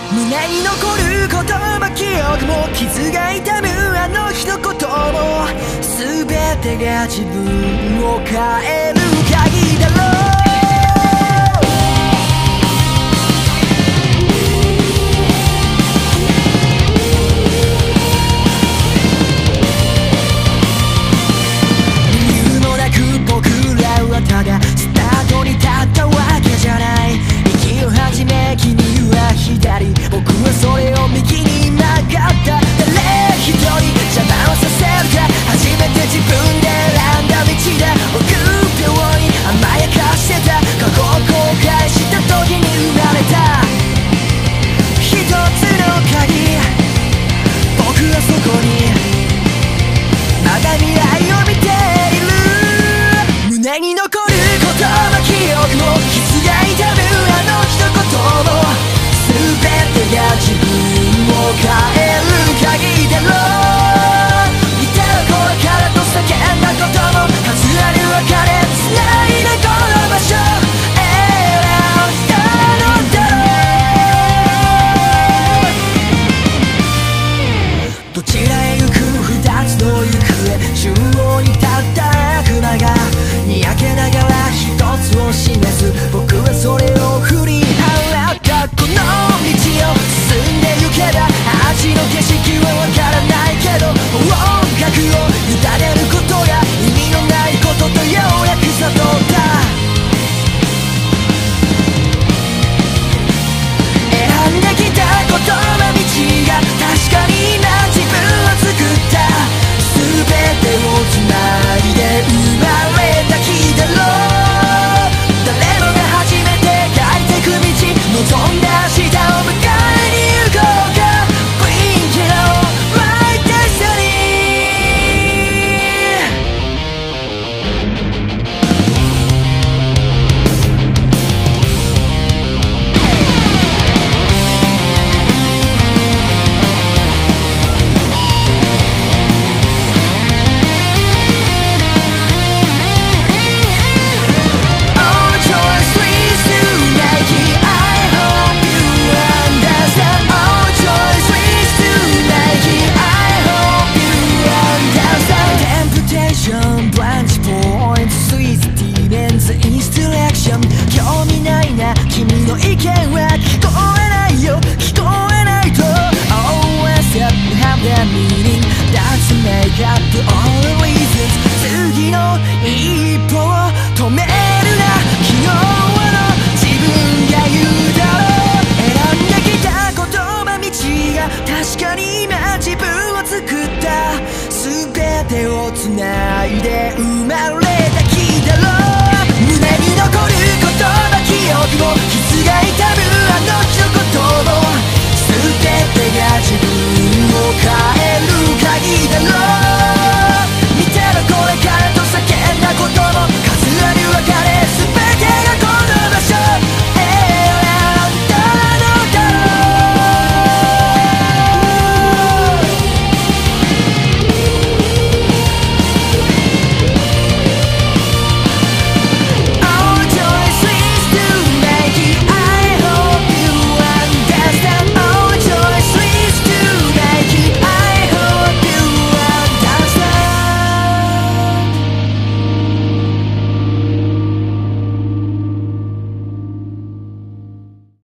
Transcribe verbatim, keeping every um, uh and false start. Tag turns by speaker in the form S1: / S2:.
S1: 胸に残る言葉記憶も傷が痛むあの一言も全てが自分を変える鍵だろう。理由もなく僕らはただスタートに立ったわけじゃない。息を始め君は左僕はそれを右に曲がった。誰一人邪魔をさせるか初めて自分で選んだ道だ。臆病に甘やかしてた過去を後悔した時に生まれた一つの鍵。僕はそこにまだ未来を見ている。胸に残る言葉記憶も傷が痛むあの一言も全てが自分を変える鍵だろう。いたらこれからと叫んだことも数ある別れ繋いでこの場所選んだのだろう。どちらへ行く二つの行方中央に立った悪魔がにやけながら一つを示す。僕はそれを振り払ったこの道を進んで行けば味の景色はわからないけど音楽を委ねることが意味のないこととようやく悟った。選んできた言葉道が確かに今自分を作った。全てをつないで生まれた日だろう。誰もが初めて書いてく道望んだ明日を迎えに行こうか。 Bring it on my destiny。 All choice leads to Nike. I hope you understand. All choice leads to Nike. I hope you understand. Temptation, branch point, sweet demons, instruction. 興味ないな君の意見は聞こえないよ聞こえないと Always have that meaning that's make up all the reasons。 次の一歩を止めるな昨日の自分が言うだろう。選んできた言葉道が確かに今自分を作った。全てをつないで